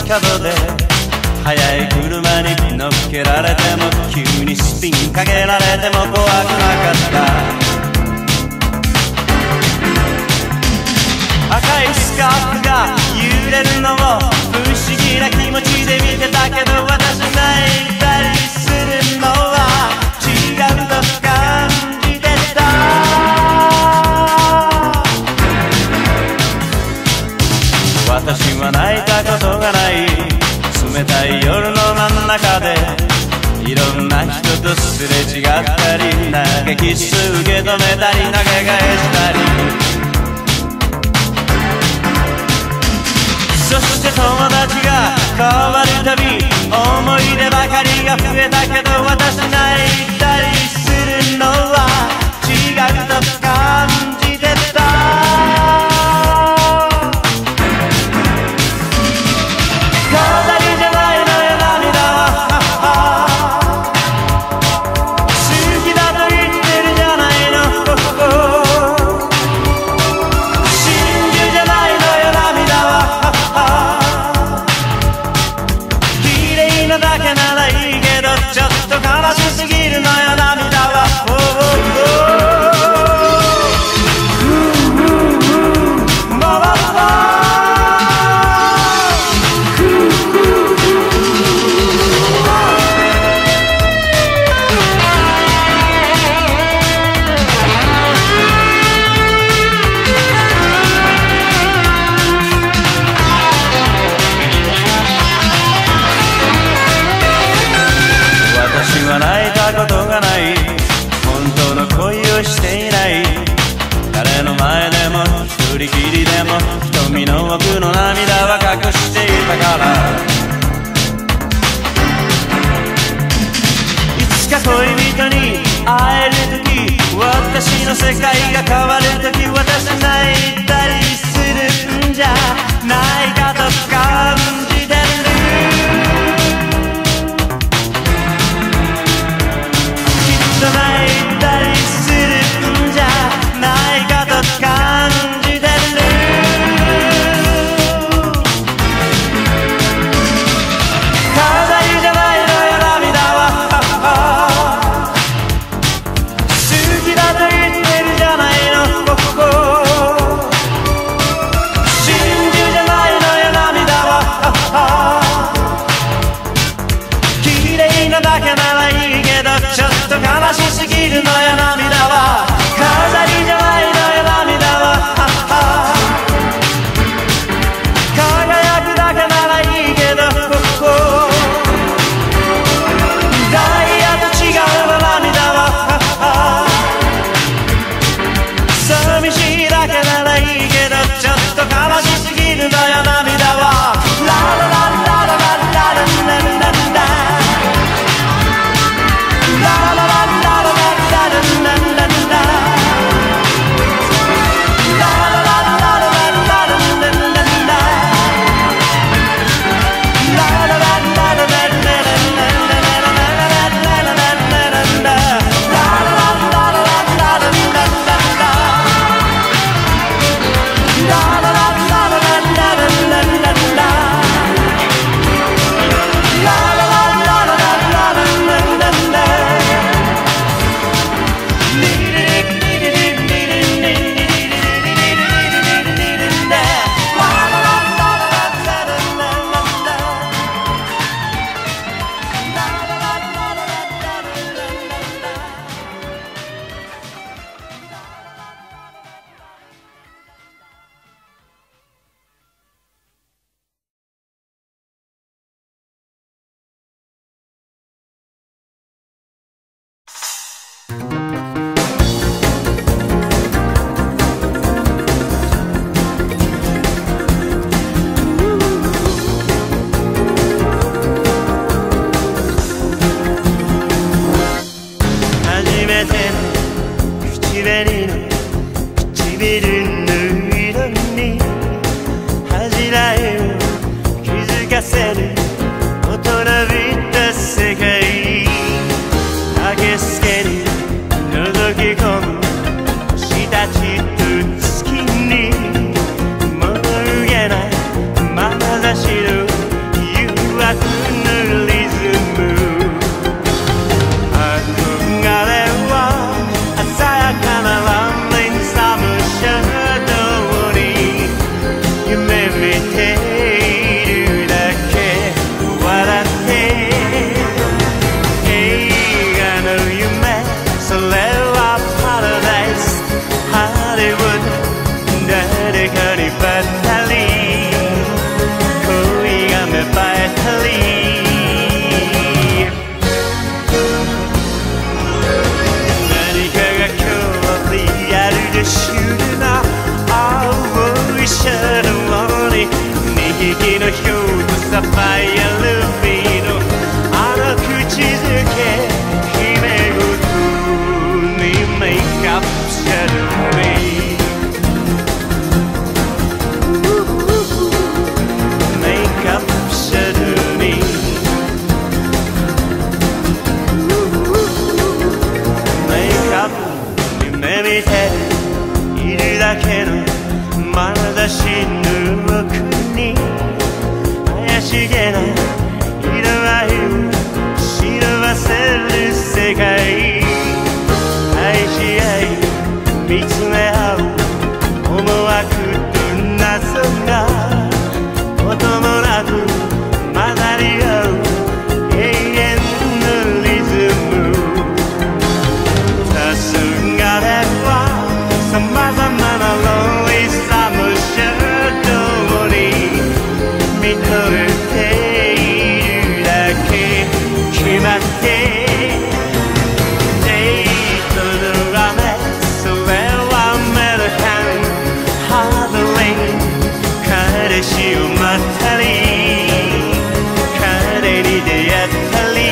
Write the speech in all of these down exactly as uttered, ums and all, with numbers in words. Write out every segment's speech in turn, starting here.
角で速い車に乗っけられても急にスピンかけられても怖くなかった赤いスカーフが揺れるのを不思議な気持ちで見てたけど私泣いたりするのは違うと感じてた私は泣いたことがない冷たい夜の真ん中でいろんな人とすれ違ったり投げキッス受け止めたり投げ返したりそして友達が変わるたび思い出ばかりが増えたけど私泣いたりするのは違うと感じてた飾りじゃないのよ涙は好きだと言ってるじゃないの真珠じゃないのよ涙は綺麗なだけならいいけどちょっと悲しすぎるのよ涙は泣いたことがない本当の恋をしていない誰の前でも一人きりでも瞳の奥の涙は隠していたからいつか恋人に会える時私の世界が変わる時私泣いたりするんじゃないかと感じてる泣いたりするんじゃないかと感じてる飾りじゃないのよ涙は好きだと言ってるじゃないの真珠じゃないのよ涙は綺麗なだけならいいけどちょっと悲しすぎるのよ涙は飾りじゃないのよ涙は輝くだけならいいけどダイヤと違うの涙は寂しいだけならいいけどちょっと悲しすぎるのよ涙はララララララララララララ色合いを白ばせる世界愛し合い見つめ合う思惑と謎が音もなく混ざり合う永遠のリズム黄昏はさまざまなロリサムシャドウに見とれているだけ決まって彼氏を待ったり彼に出会ったり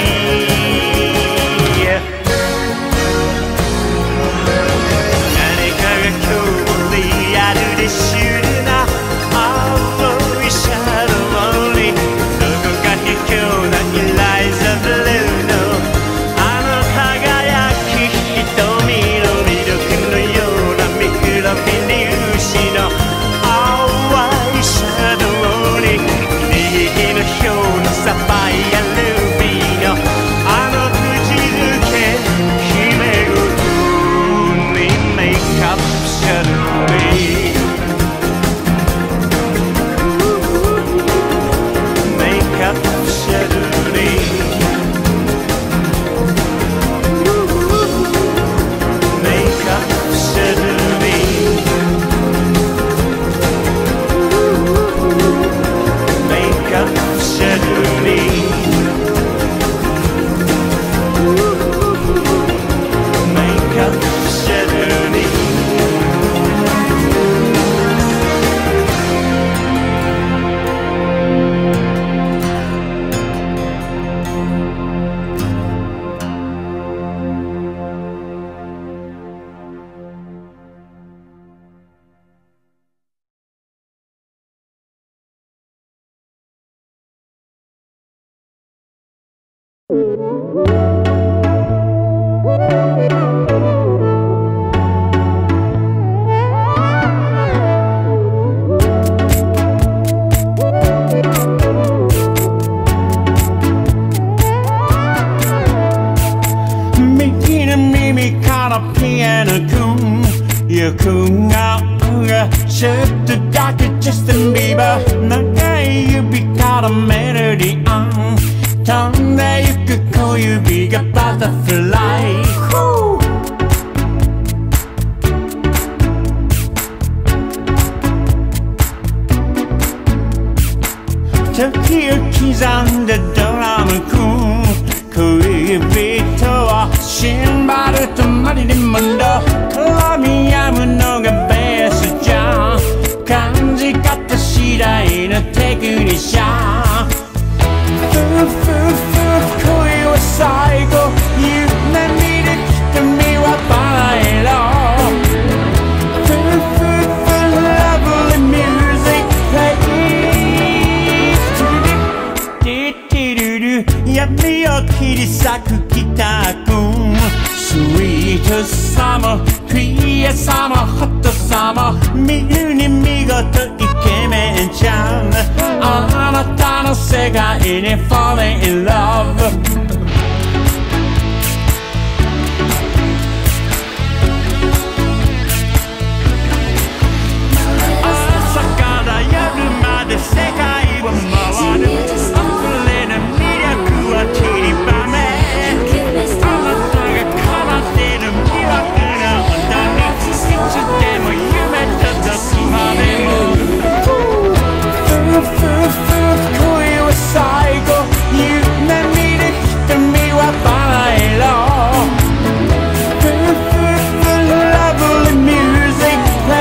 何かが今日リアルでシュールな青いシャドウにどこか卑怯なイライザブルーのあの輝き瞳の魅力のようなミクロフィニウシのサファイアルビーのあの口づけ姫ごとにメイクアップシャドウにメイクアップシャドウにメイクアップシャドウにメイクアップシャドウ右の耳からピアノ君横顔がちょっとだけジャスティン・ビーバー長い指からメロディー飛んでゆく小指がバタフライ時を刻んでドラム君恋人はシンバルとマリリン・モンロークロミアムのがベースじゃん感じ方次第のテクニシャンふふふ恋は最後夢見る瞳はバラ色ふふふ Lovely music play ティティルル闇を切り裂くギター君スイートさもクリアさもホットさも見るに見事イケメンちゃんあなたの世界に Falling in love朝から夜まで世界を回る溢れる魅力は散りばめあなたが変わってる魅惑の歌にいつでも夢届くまでもふふふ恋は最後夢見る瞳はバラ色ふふふ Lovely music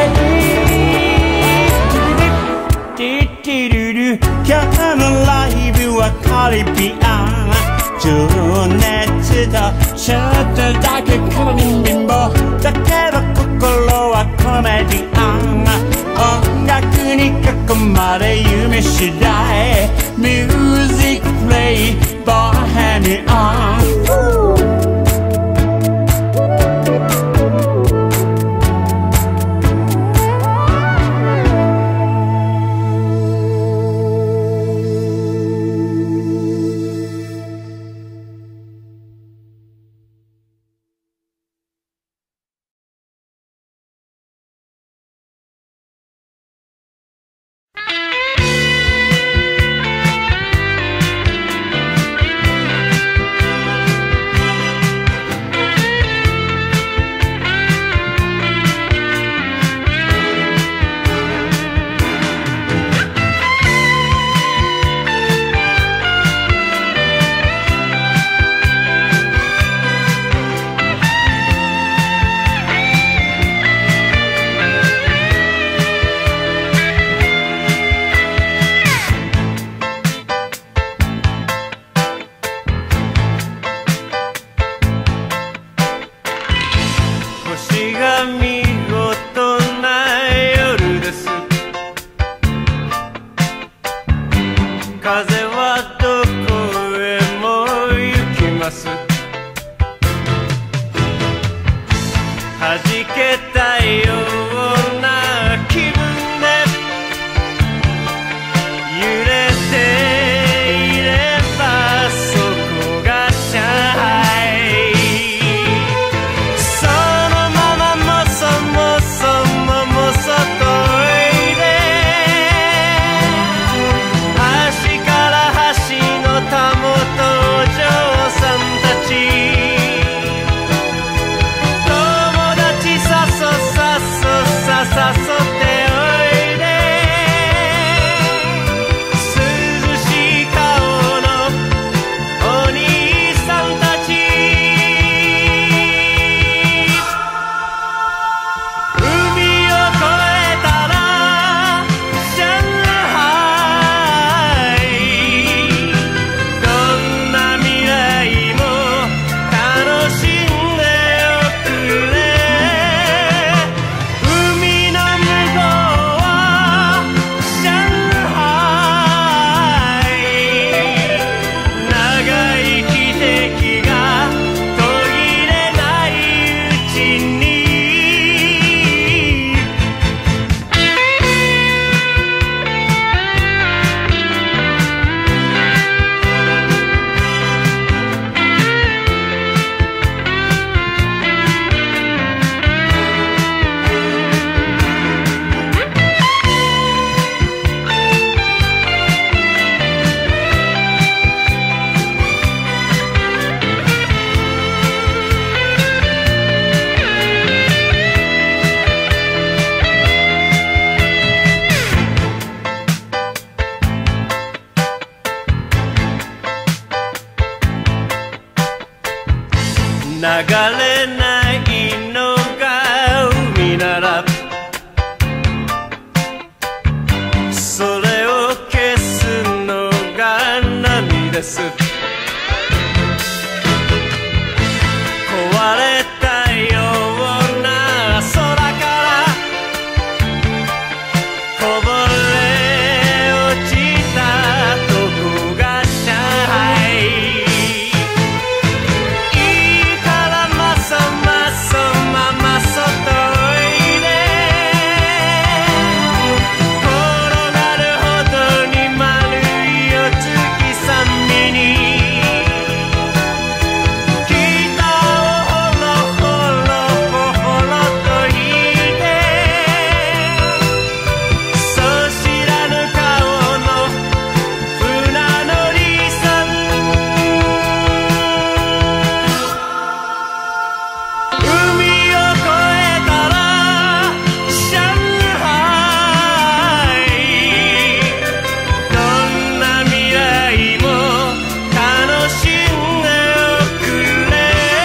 play ティティルル今日のライブはカリビアン情熱とちょっとだけ黒に貧乏だけど心はコメディアン音楽に囲まれ夢次第 Music play Bohemian けたような気分で揺れていればそこが上海そのままもそもそももそといで端から端のたもとお嬢さんたち友達さそさそささそっておいで涼しい顔のお兄さんたち海を越えたら上海どんな未来も楽しんでおくれ海の向こうは上海長い汽笛が途切れないうちに流れないのが海ならそれを消すのが波です壊れたような空からこぼれ落ちたとこが上海いいからまそまそままそといで転がるほどに丸いお月さんみに北をほろほろほほろと引いてそう知らぬ顔の船乗りさん海を越えたら上海どんな未来も楽しんでおくれ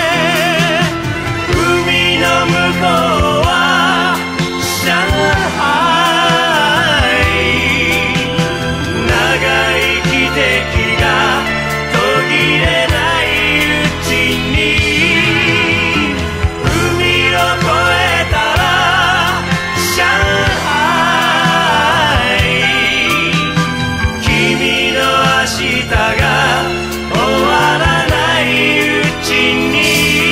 海の向こうは上海長い汽笛が途切れないうちに海を越えたら上海君の明日が終わらないうちに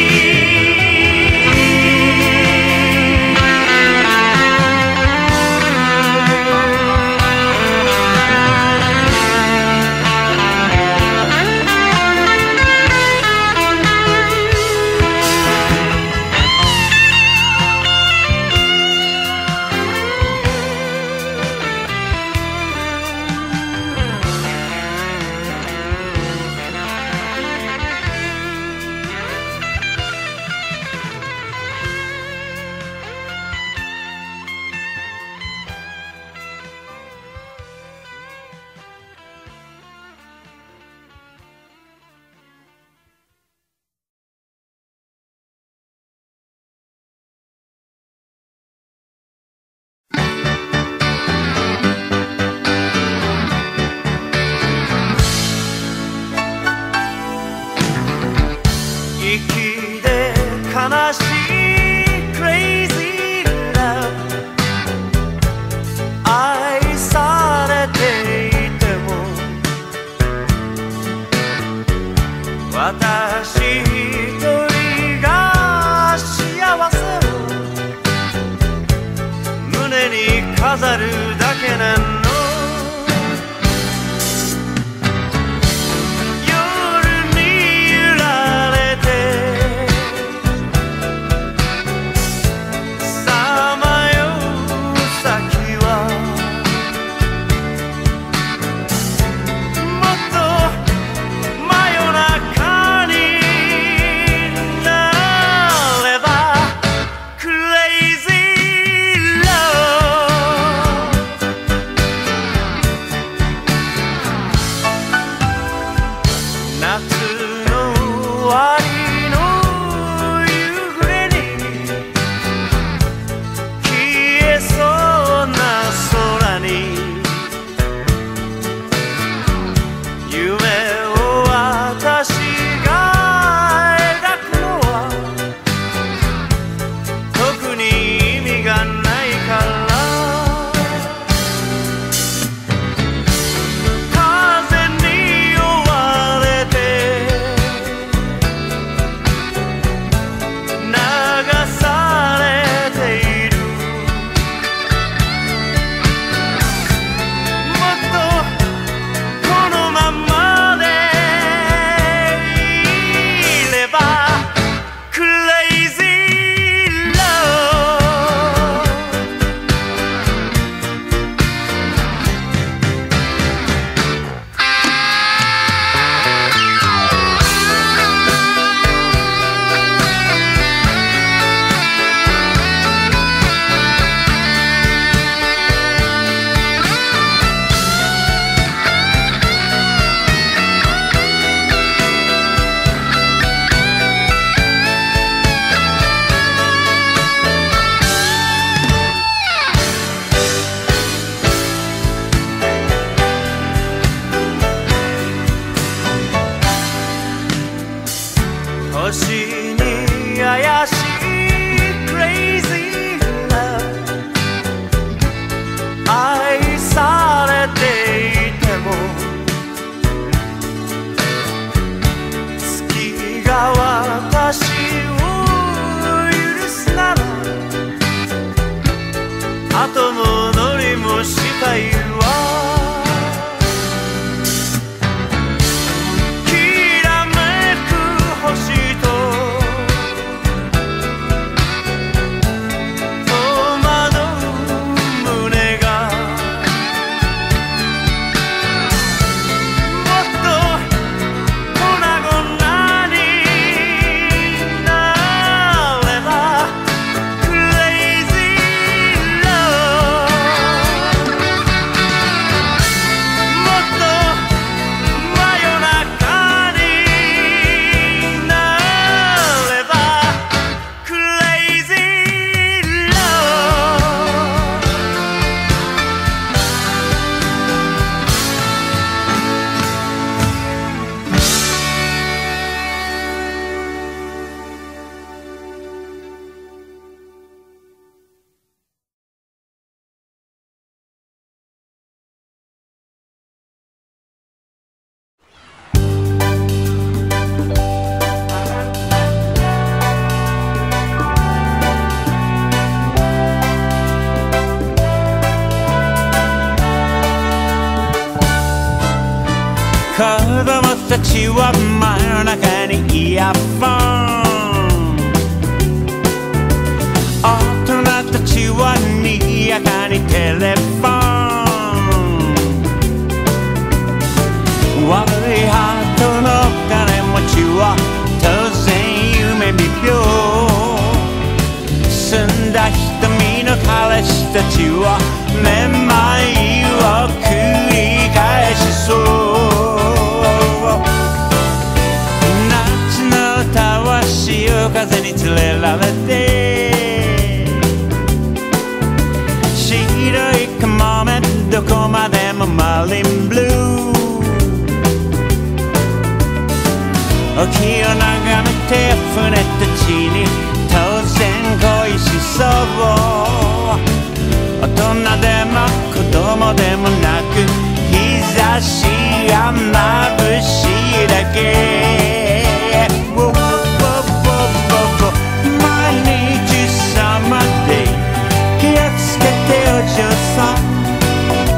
息で悲しい Crazy Love 愛されていても私一人が幸せをなの星に怪しい Crazy Love 愛されていても月が私を許すなら後戻りもしたいわ子供たちは真夜中にイヤフォン大人たちはにやかにテレフォン悪いハートの金持ちは当然夢見病澄んだ瞳の彼氏たちはめまいを繰り返しそう潮風に連れられて白いカモメどこまでもマリンブルー沖を眺めて船たちに当然恋しそう大人でも子供でもなく日差しが眩しいだけ毎日さまで気をつけてお嬢さん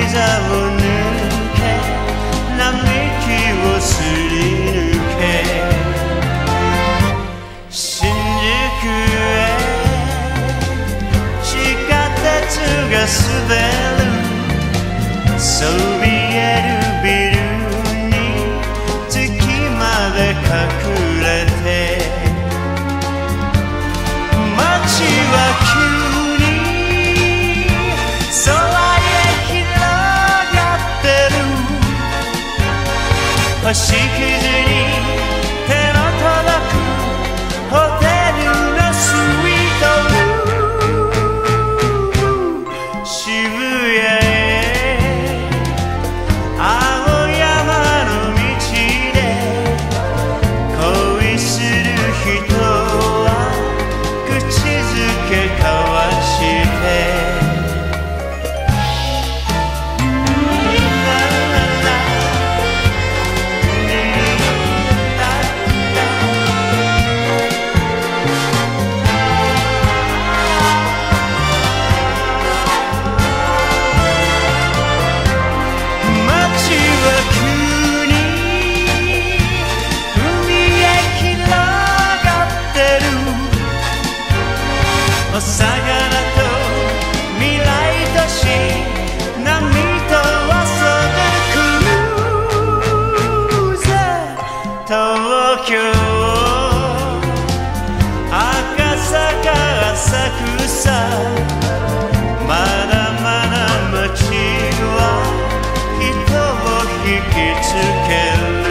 座を抜け並木をすり抜け新宿へ地下鉄が滑るそびえるビルに月まで隠れて街は急に空へ広がってる星屑に手の届くホテルのスイートルーム渋谷へ青山の道で恋する人は口づけ交わしてお魚と未来都市波と遊ぶクルーザー東京赤坂浅草まだまだ街は人を引きつける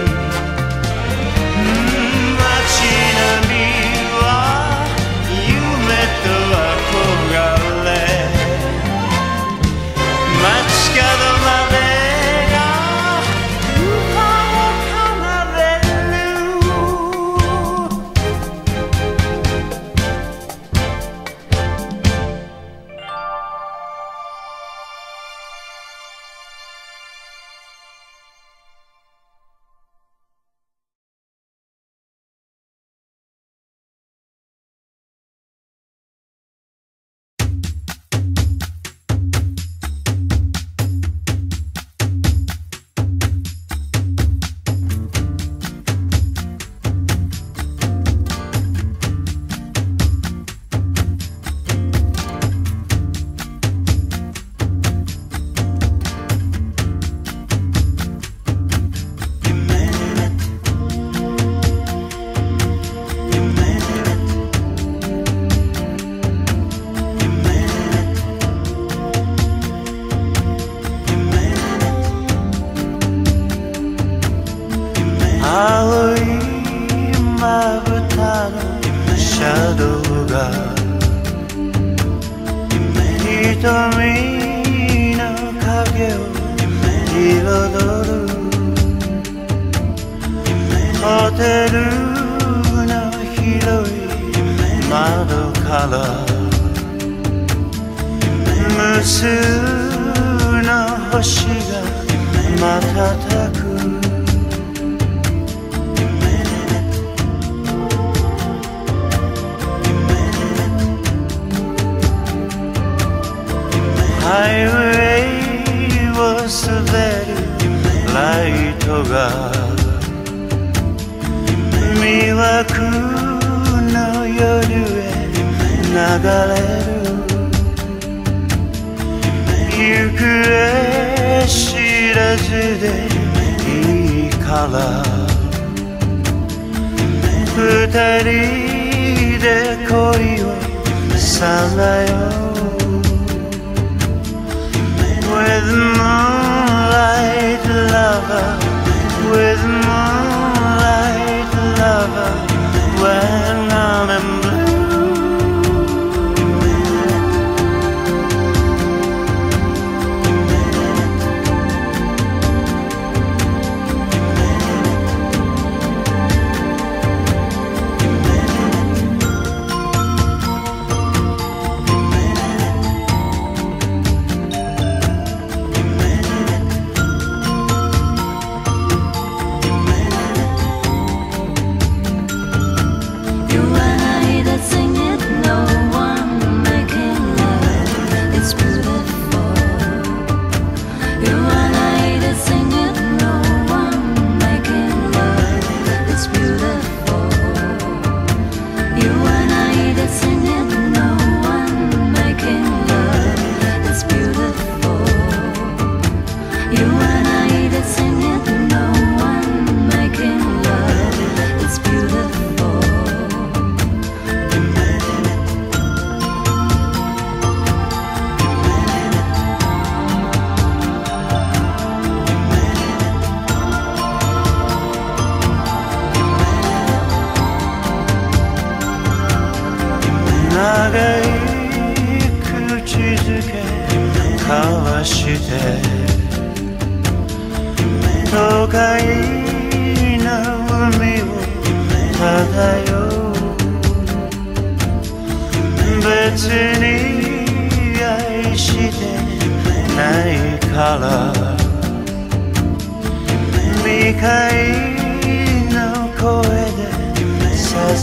青いまぶたのシャドウが瞳の影を彩るホテルの広い窓から無数の星が瞬くハイウェイを滑るライトが魅惑の夜へ流れる行方知らずでいいから二人で恋をさらようWith moonlight lover, with moonlight lover, when I'm in blue.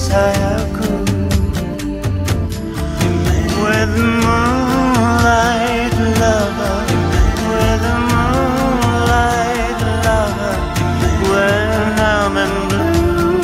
さやく With moonlight lover With moonlight lover When I'm in blue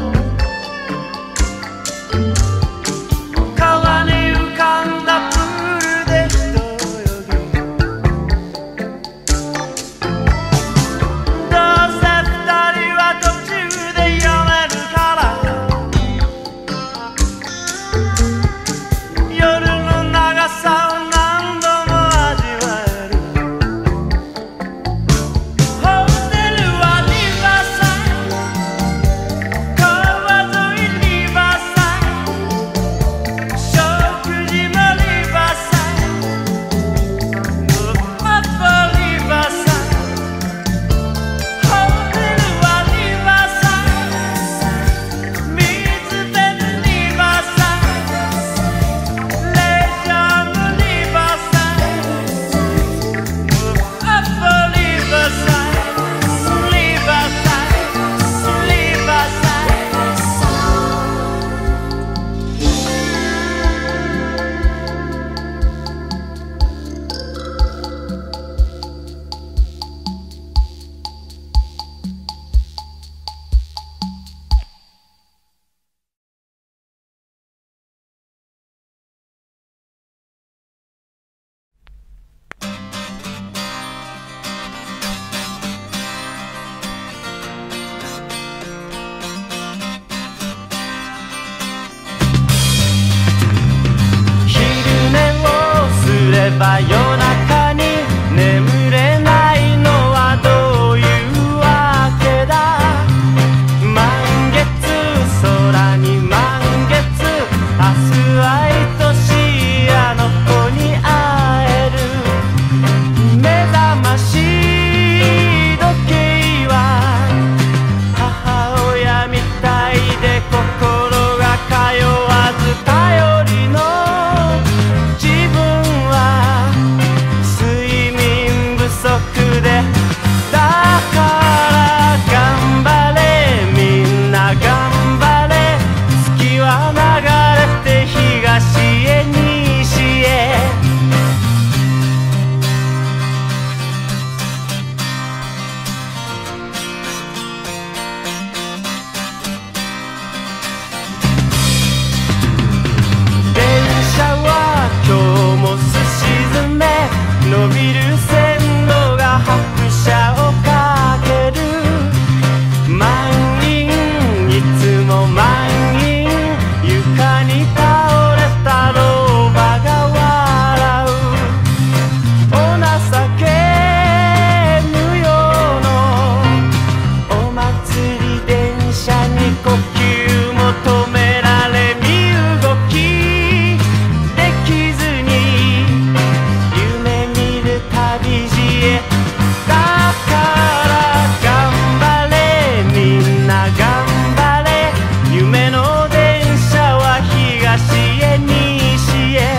川に浮かんだば夜中に眠れないのはどういうわけだ。満月空に満月、明日は愛しいあの子に会える。目覚まし時計は母親みたいで心が通わず頼りの自分は睡眠不足で、だから頑張れみんな頑張れ、月は流れて東へ西へ。電車は今日もすし詰め、伸びる線路が拍車をかける。満員いつも満員、床に倒れた老婆が笑う。お情け無用のお祭り電車に呼吸求められ、身動きできずに夢見る旅路へ。だから頑張れみんな頑張れ、夢の電車は東へ西へ。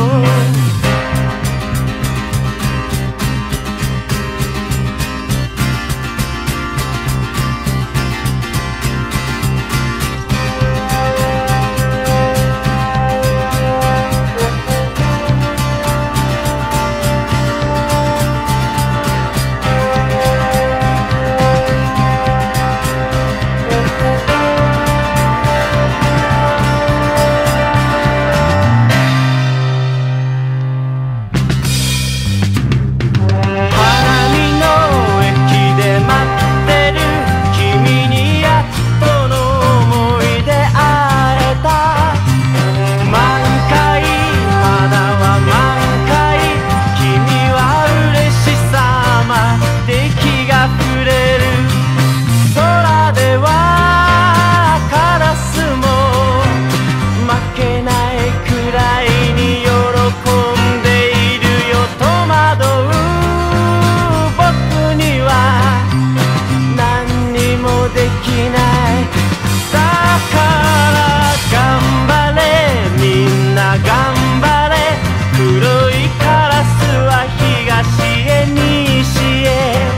花見の駅で待ってる君にやっとの思い出会えた。満開花は満開、君は嬉しさまで気が触れる。空ではカラスも負けないくらいに喜んでいるよ。戸惑う僕には何にもできない。だから頑張れみんな頑張れ、黒いカラスは東へ西へ。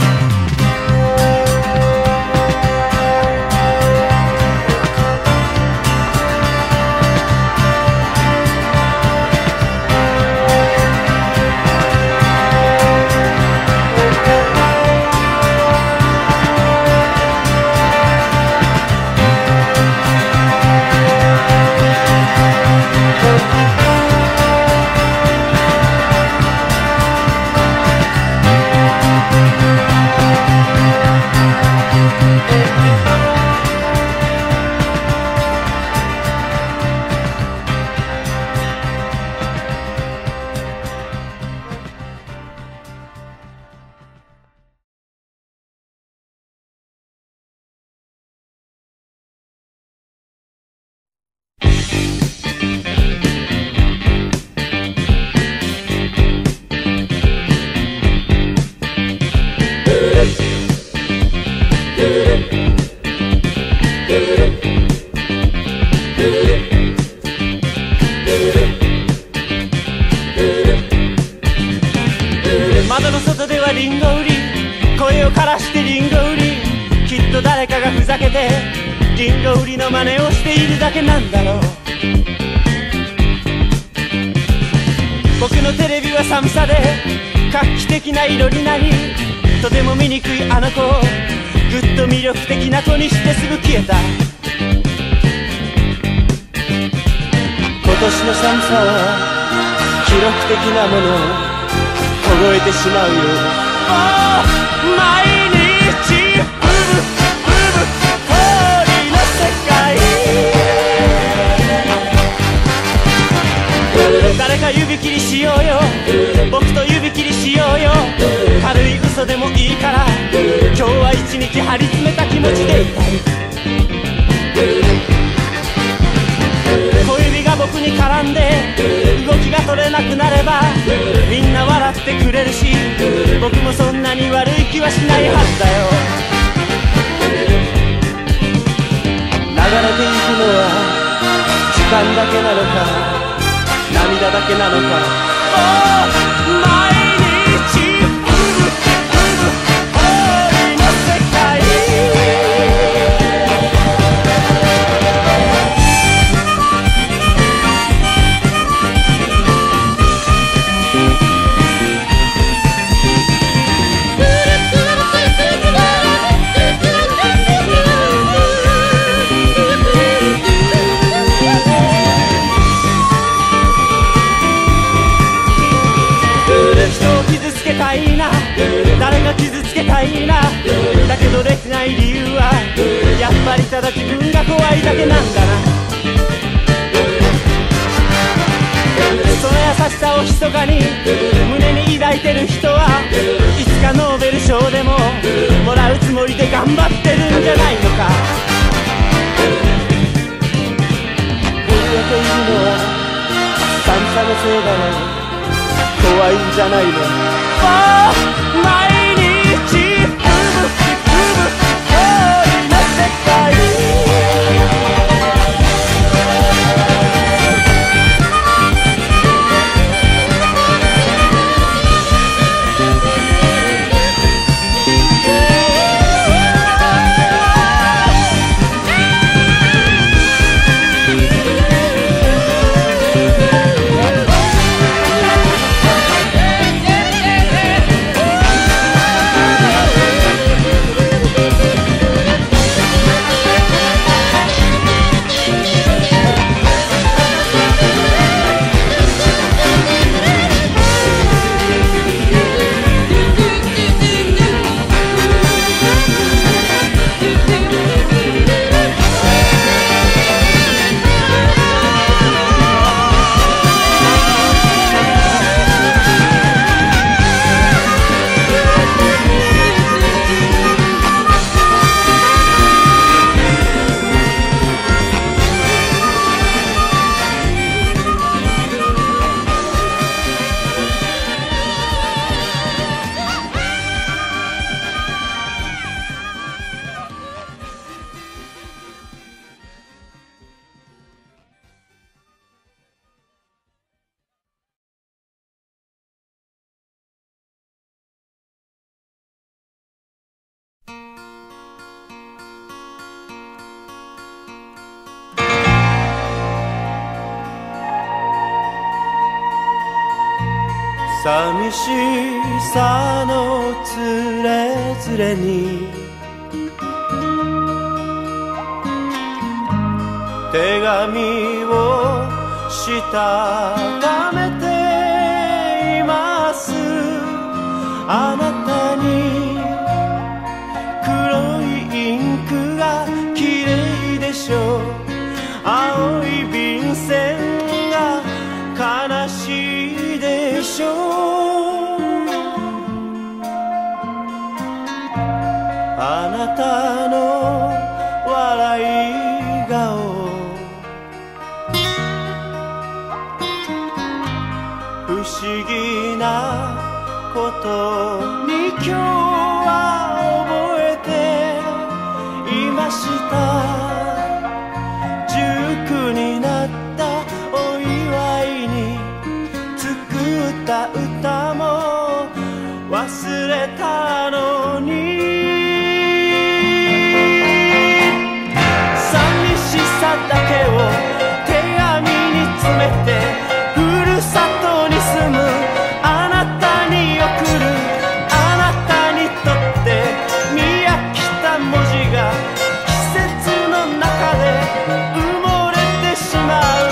窓の外ではリンゴ売り、声を枯らしてリンゴ売り、きっと誰かがふざけてリンゴ売りの真似をしているだけなんだろう。僕のテレビは寒さで画期的な色になり、とても醜いあの子をぐっと魅力的な子にしてすぐ消えた。今年の寒さは記録的なものを凍えてしまうよ。毎日ブブブブ氷の世界。 誰か指切りしようよ、僕と指切りしようよ。軽い嘘でもいいから今日は一日張り詰めた気持ちでいたい。小指が僕に絡んで動きが取れなくなればみんな笑ってくれるし、僕もそんなに悪い気はしないはずだよ。流れていくのは時間だけなのか涙だけなのか。oh、毎日ふむふむ氷の世界。誰が傷つけたいな、だけどできない理由はやっぱりただ自分が怖いだけなんだな。その優しさを密かに胸に抱いてる人はいつかノーベル賞でももらうつもりで頑張ってるんじゃないのか。震えているのは寒さのせいだろう、怖いんじゃないの。毎日ふむふむ氷の世界。寂しさのつれづれに手紙をしたためています。あなたに黒いインクが綺麗でしょう。青い便箋が悲しいでしょう。あなたの笑い顔、不思議なことに今日は覚えていました。じゅうくになったお祝いに作った歌も忘れたのに、寂しさだけを手紙に詰めてふるさとに住むあなたに送る。あなたにとって見飽きた文字が季節の中で埋もれてしまう。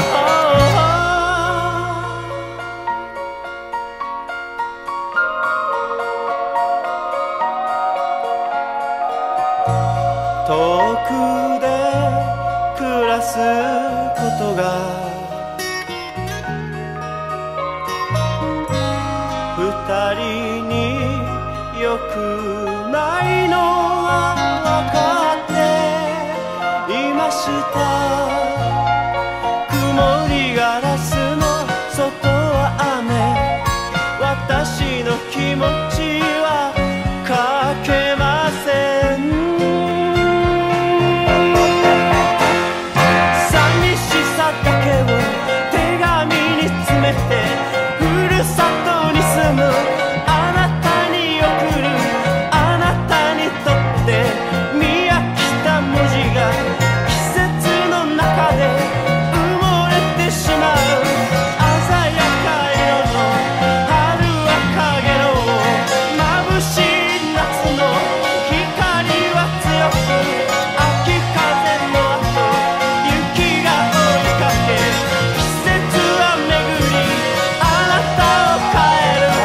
まりに良くないのは分かっていました。曇りガラスの外は雨、私の気持ちはかけません。寂しさだけを手紙に詰めて、ふるさとに住むあなたに送る。あなたにとって見飽きた文字が季節の中で埋もれてしまう。鮮やか色の春は影の眩しい夏の光は強く、秋風の後雪が追いかけ、季節は巡りあなたを変える。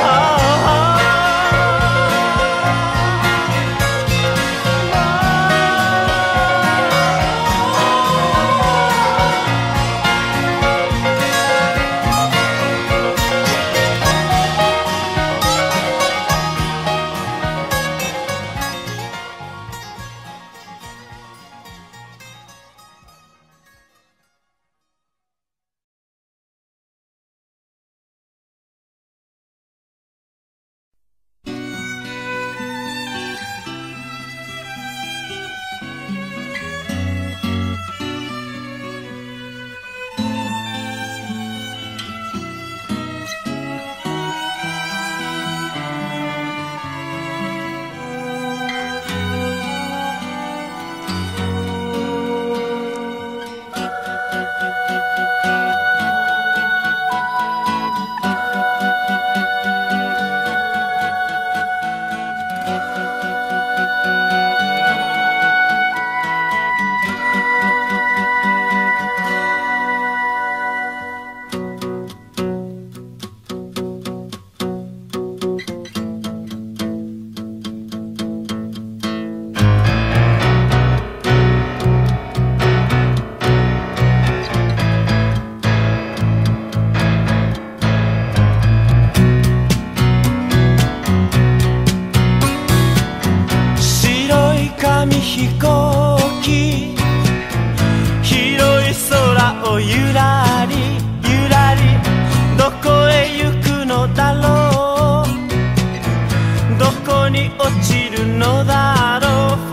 紙飛行機、広い空をゆらりゆらり、どこへ行くのだろう、どこに落ちるのだろう。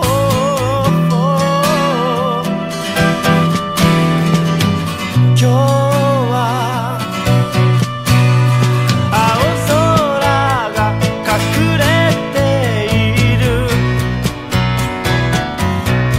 今日は青空が隠れている。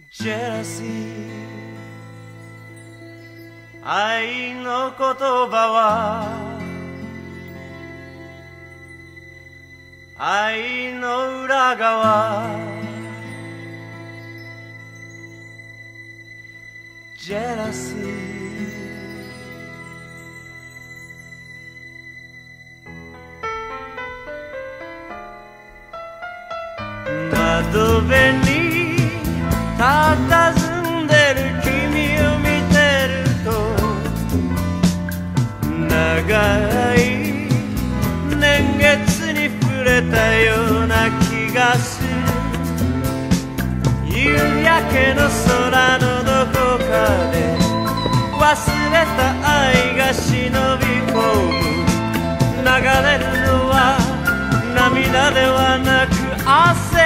ジェラシー愛の言葉は愛の裏側ジェラシー窓辺に佇んでる君を見てると長い年月に触れたような気がする夕焼けの空のどこかで忘れた愛が忍び込む流れるのは涙ではなく汗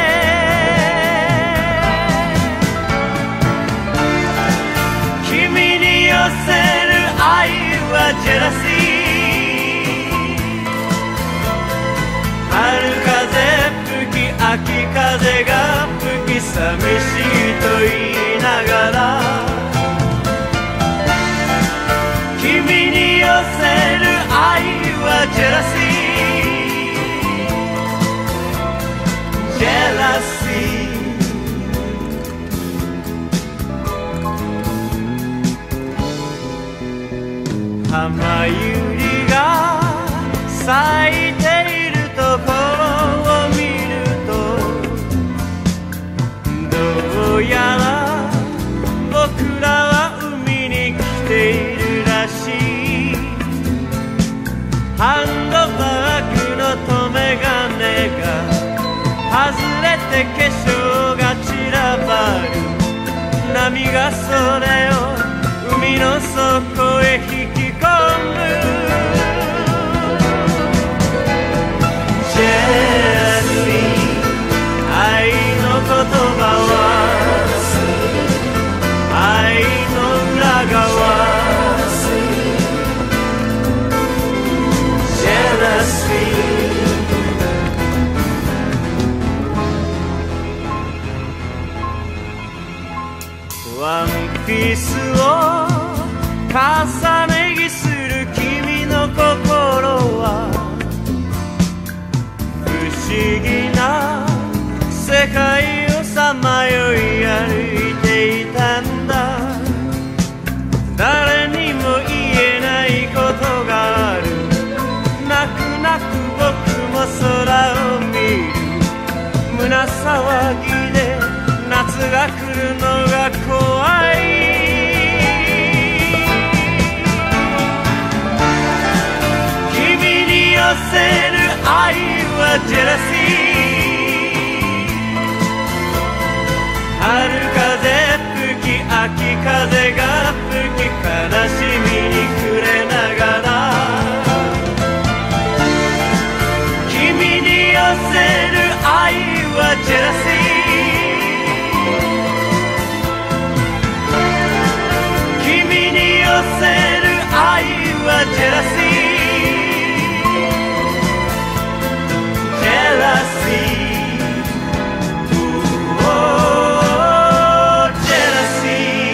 君に寄せる愛はジェラシー春風吹き秋風が吹き寂しいと言いながら君に寄せる愛はジェラシージェラシー浜百合が咲いているところを見るとどうやら僕らは海に来ているらしいハンドバッグの留め金が外れて化粧が散らばる波がそれを海の底へ引き込むジェラシー愛の言葉は愛の裏側ジェラシーワンピースを重ね着する君の心は不思議な世界をさまよい歩いていたんだ誰にも言えないことがある泣く泣く僕も空を見る胸騒ぎで夏が来るのが怖い君に寄せる愛はジェラシー春風吹き秋風が吹き悲しみに暮れながら君に寄せる愛はジェラシー寄せる愛はジェラシージェラシージェラシ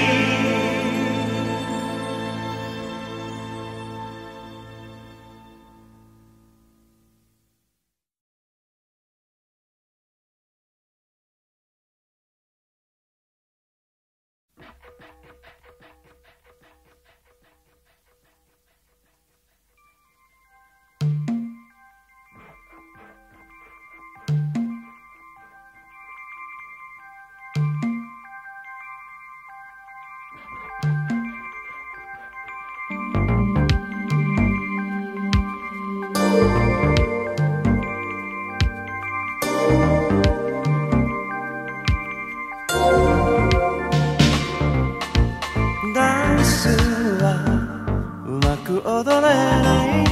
ダンスはうまく踊れない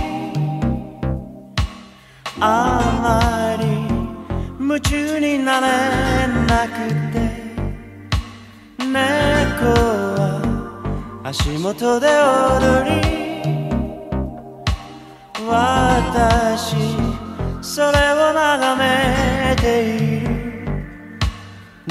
あまり夢中になれなくて猫は足元で踊り私それを眺めている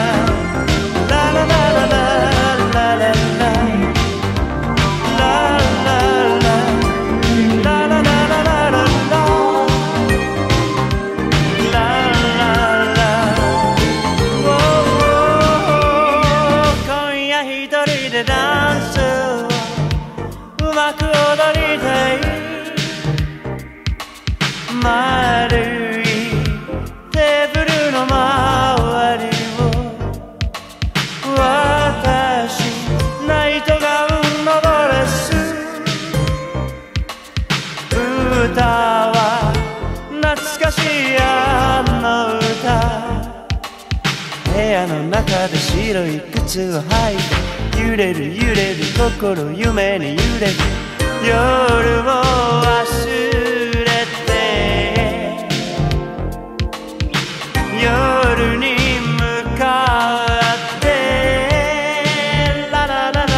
丸いテーブルの周りを私ナイトガウンのドレス歌は懐かしいあの歌部屋の中で白い靴を履いて揺れる揺れる心夢に揺れる夜を忘れて夜に向かってラララララララ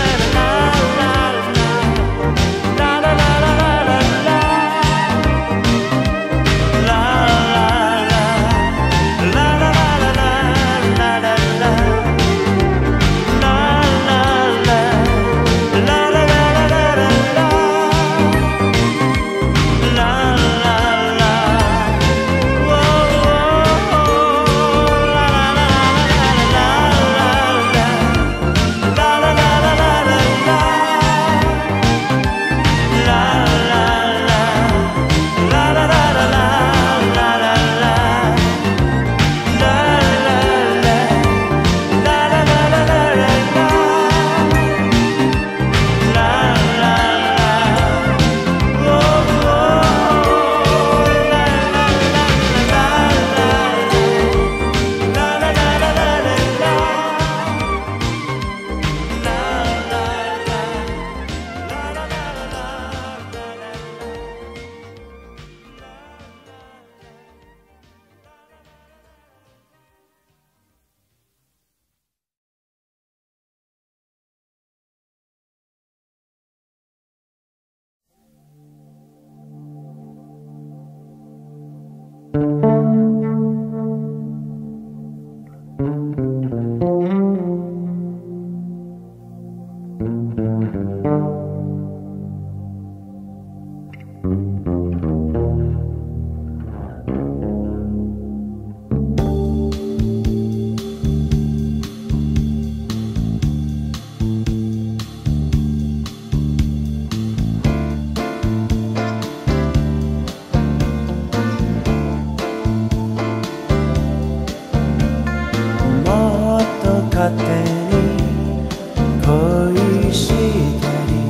ラララララララ勝手に恋したり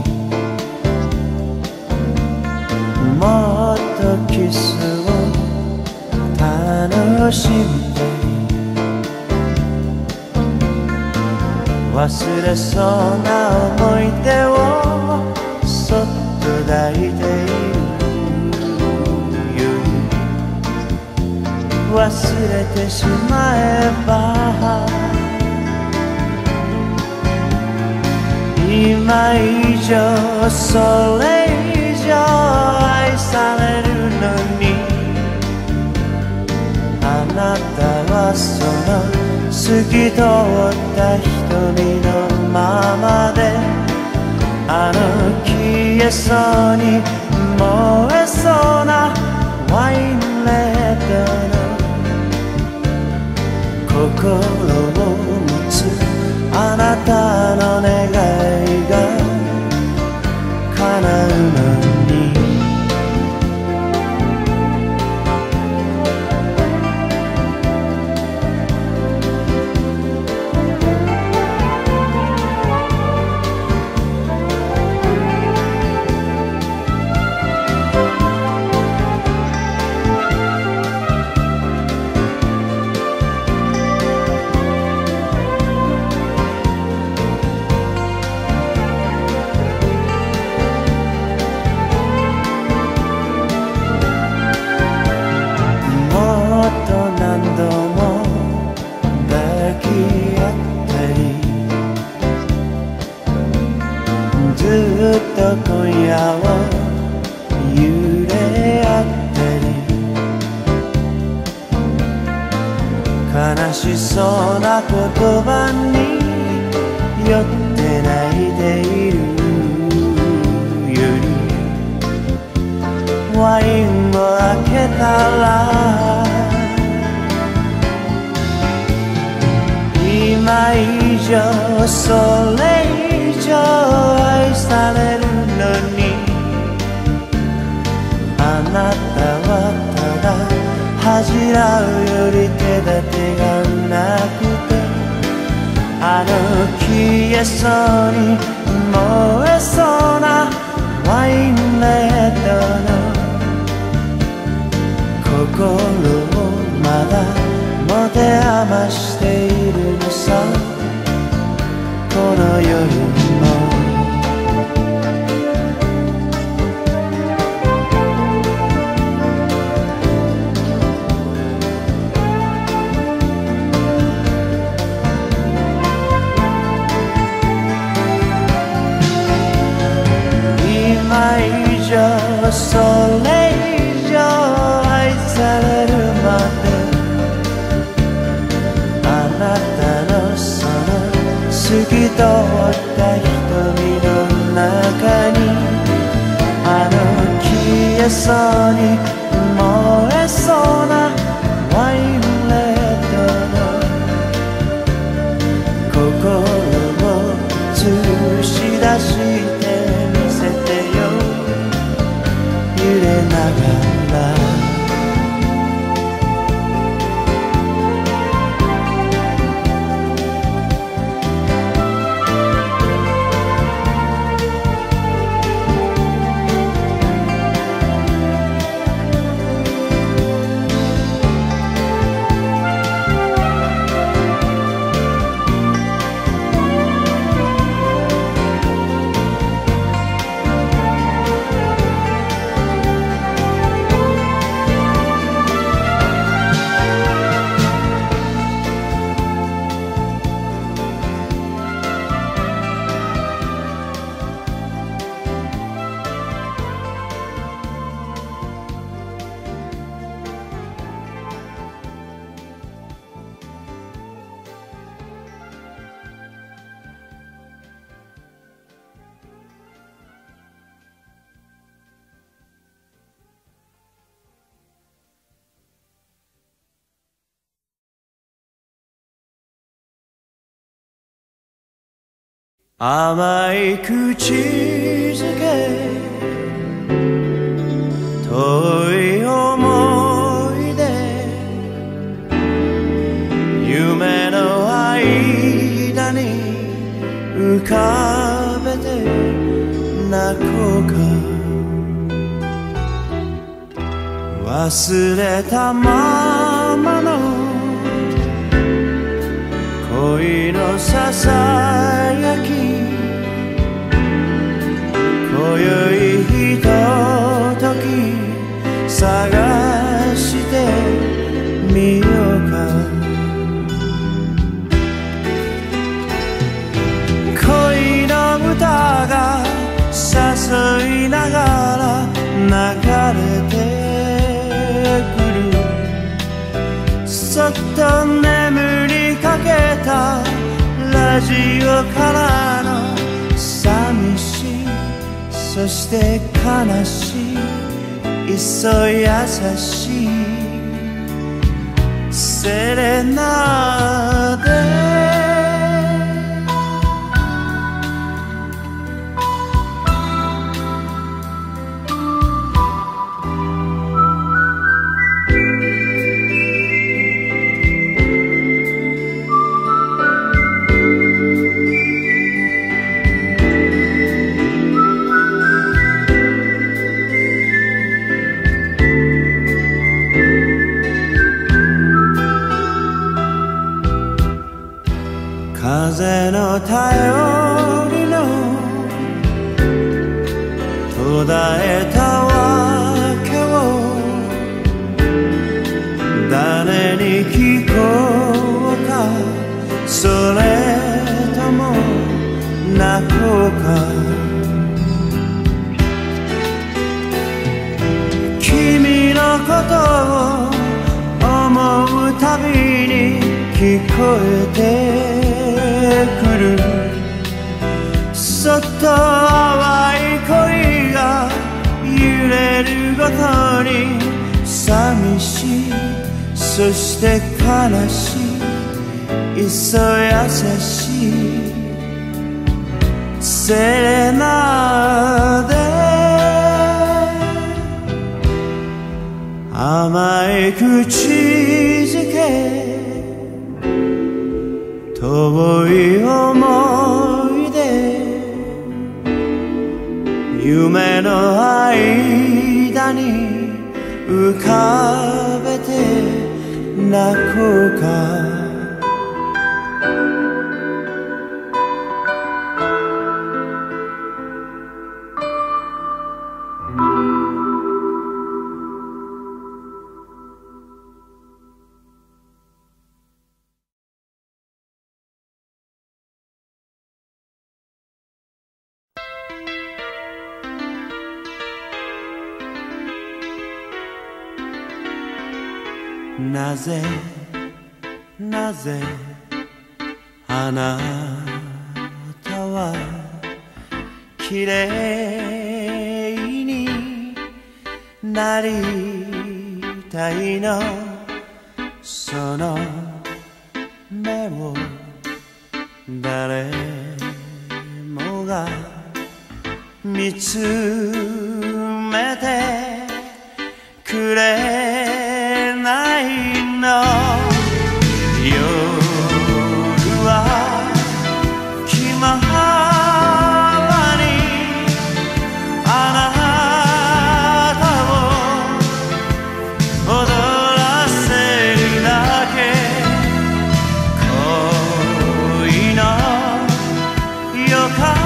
もっとキスを楽しんで忘れそうな思い出をそっと抱いている忘れてしまえば今以上それ以上愛されるのにあなたはその透き通った瞳のままで、あの消えそうに燃えそうなワインレッドの心を持つあなたの願いが叶うのに、ずっと今夜を揺れ合ってる、悲しそうな言葉に酔って泣いているより、ワインを開けたら今以上それ以上愛されるのに、あなたはただ恥じらうより手立てがなくて、あの消えそうに燃えそうなワインレッドの心をまだ持て余しているのさ、この夜も今以上それ以上愛されるまで、あなたのその透き通った瞳の中に、あの消えそうに燃えそうなワインレッドの心を映し出してみせてよ、揺れながら甘い口づけ、遠い思い出、夢の間に浮かべて泣こうか、忘れたままの恋のささやき、今宵ひととき探してみようか、恋の歌が誘いながら流れてくる、そっと眠りかけたラジオからの寂しいそして悲しいいっそ優しいセレナーデ風の頼りの途絶えたわけを誰に聞こうかそれとも泣こうか君のことを思うたびに聞こえてくるそっと淡い恋が揺れるごとに寂しいそして悲しいいっそ優しいセレナーデ甘い口づけ遠い思い出夢の間に浮かべて泣こうかなぜなぜあなたは綺麗になりたいのその目を誰もが見つめてくれないの夜は気ままにあなたを踊らせるだけ恋の予感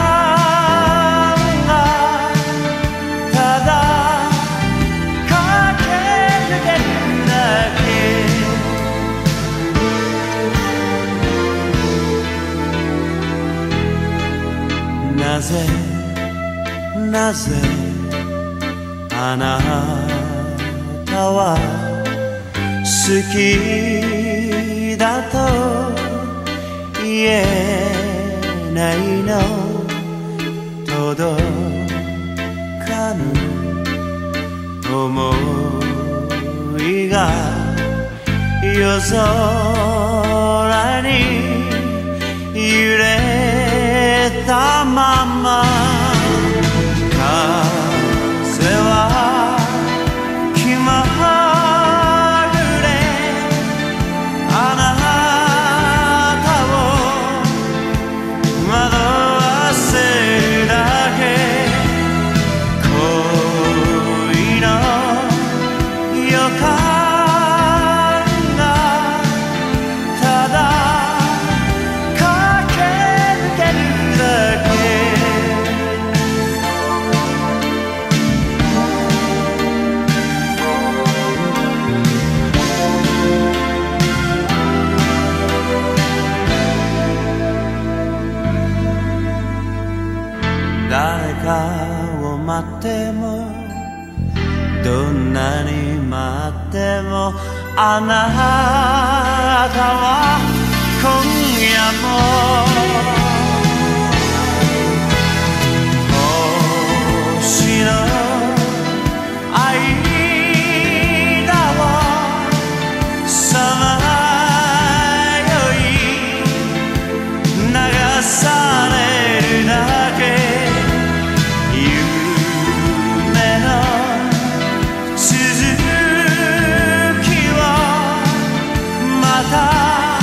がただ駆け抜けるだけなぜなぜあなたは好きだと言えないの届かぬ想いが夜空に揺れたまま風は気まぐれあなたを惑わせるだけ恋の予感がただ駆け抜けるだけ誰かを待ってもどんなに待ってもあなたは今夜も星の間をさまよい流されるだけ夢の続きをまた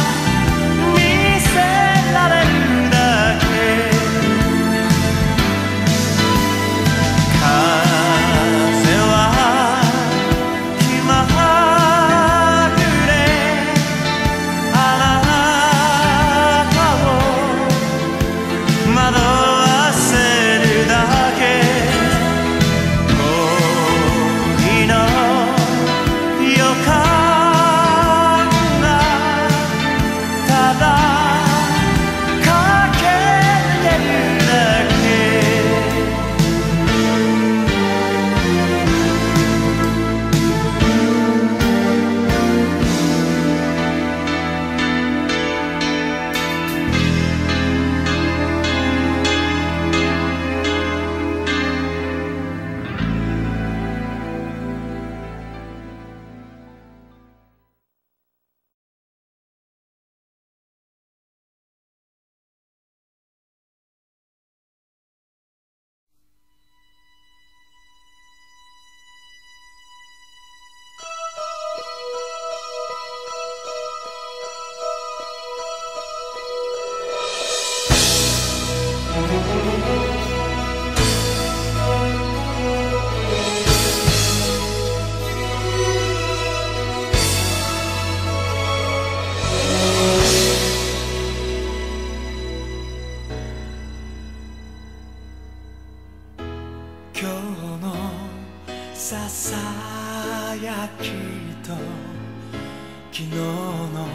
今日のささやきと昨日の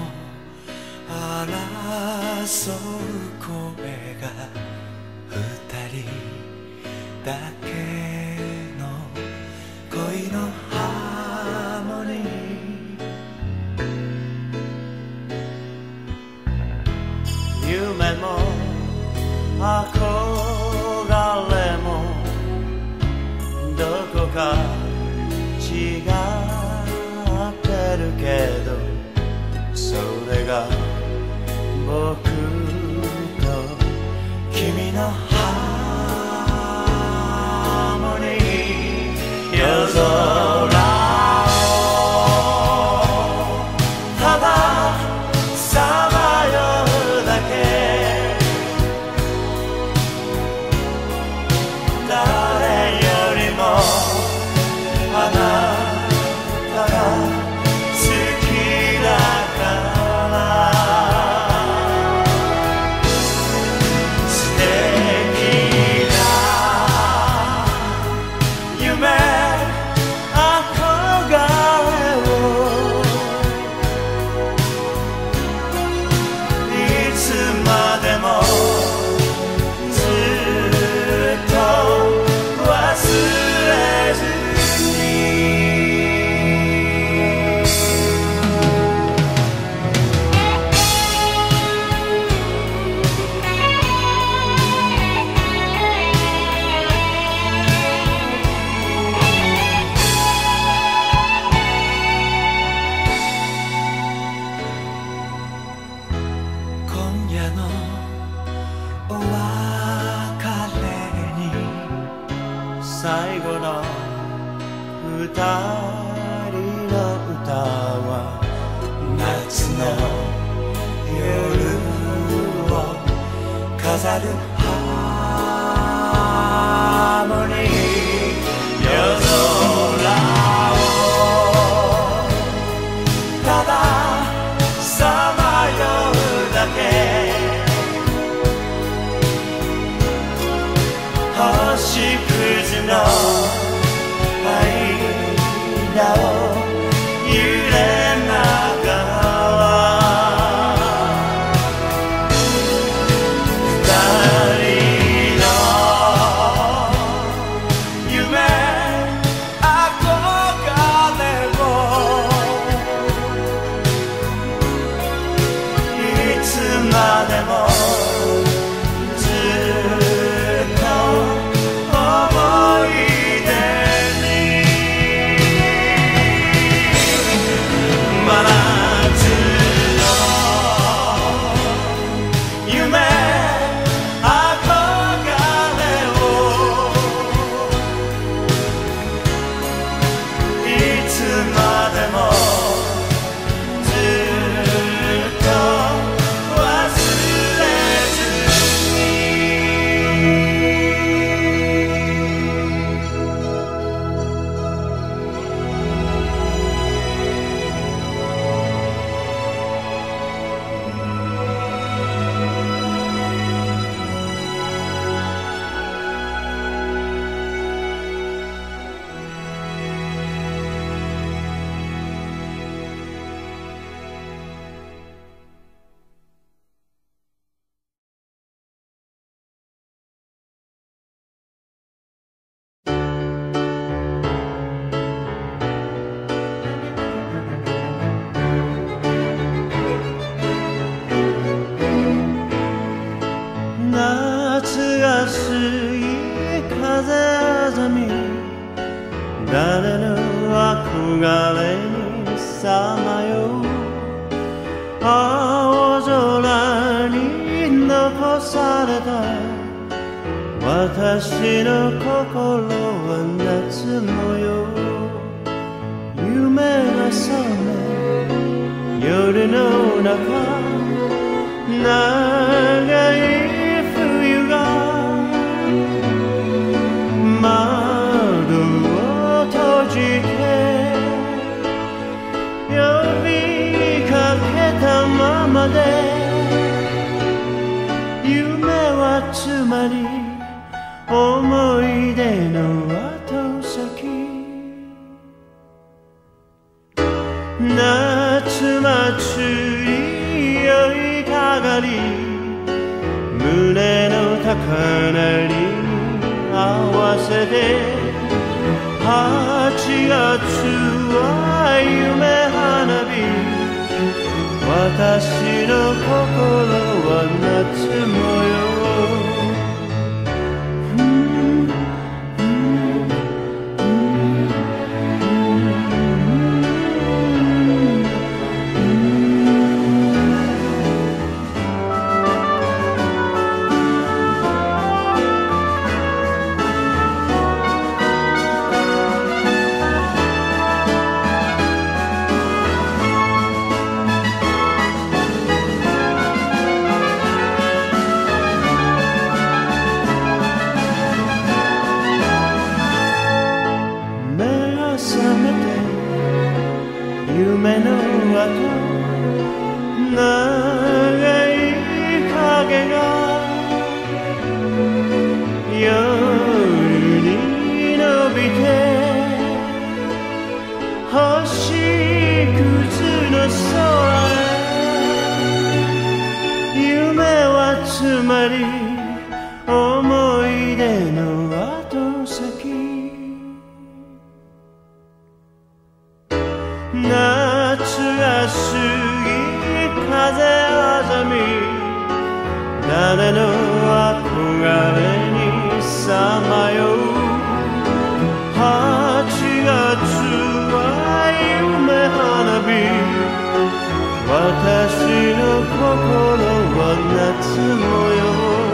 争う声が二人だけの恋のハーモニー夢も憧れもどこか違ってるけどそれが僕と君のハーモニー夜空をたださまようだけ誰よりもあなたが好きだから素敵な夢憧れをいつまでもずっと忘れず今夜のお別れに最後の二人の歌は夏の夜を飾るハーモニー夜空をたださまようだけ星屑の間を揺れながら二人の夢憧れをいつ誰の憧れにさまよう青空に残された私の心は夏模様夢が覚め夜の中長い冬が窓を閉じて呼びかけたままで夢はつまり思い出の後先夏祭り酔いかがり胸の高鳴りに合わせてはちがつは夢花火私の心は夏模様夢の後長い影が夜に伸びて星屑の空へ夢はつまり思い出の後先夏が過ぎ風あざみ誰の憧れにさまようはちがつは夢花火私の心は夏模様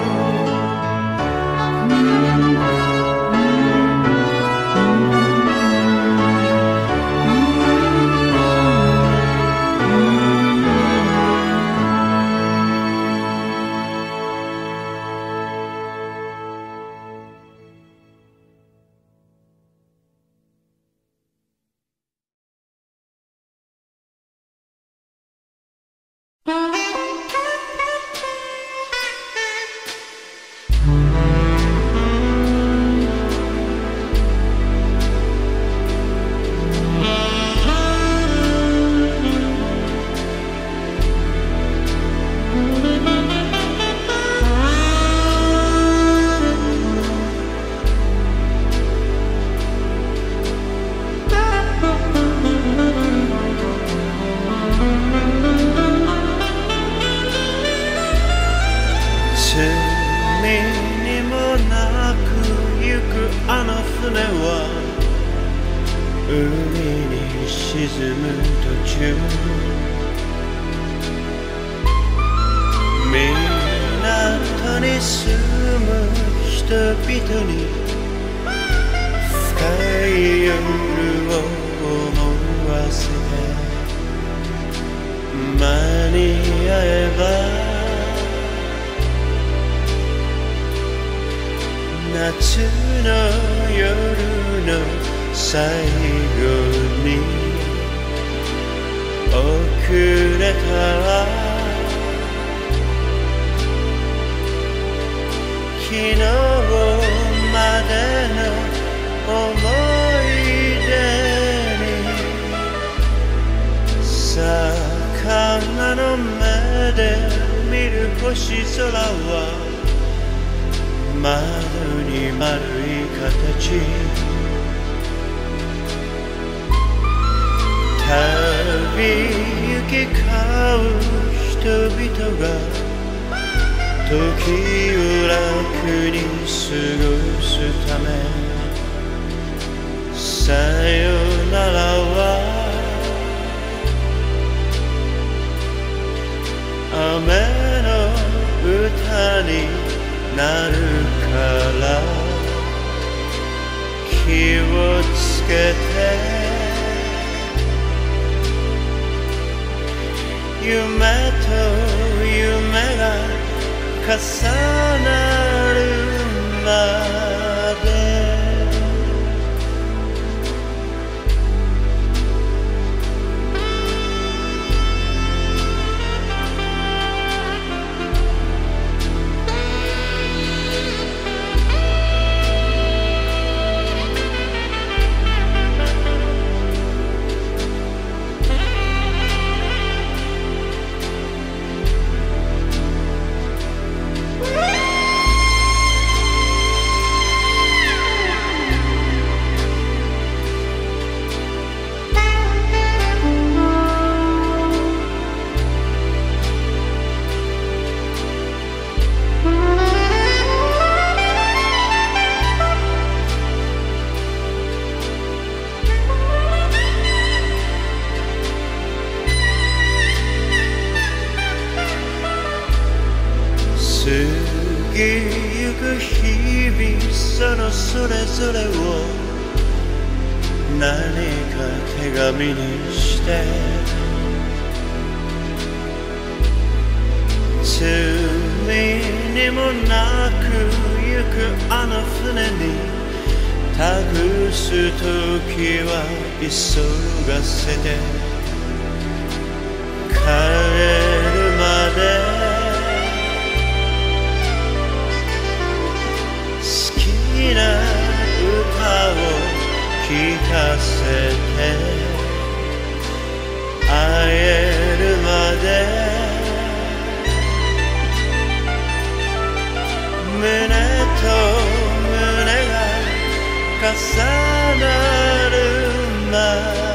海に沈む途中港に住む人々に深い夜を思わせて間に合えば夏の夜の最後に遅れたら昨日までの思い出に魚の目で見る星空は窓に丸い形旅行き交う人々が時を楽に過ごすためになるから気をつけて夢と夢が重なるまで過ぎゆく日々そのそれぞれを何か手紙にして罪にもなくゆくあの船に託す時は急がせて帰るまで好きな歌を聴かせて会えるまで胸と胸が重なるまで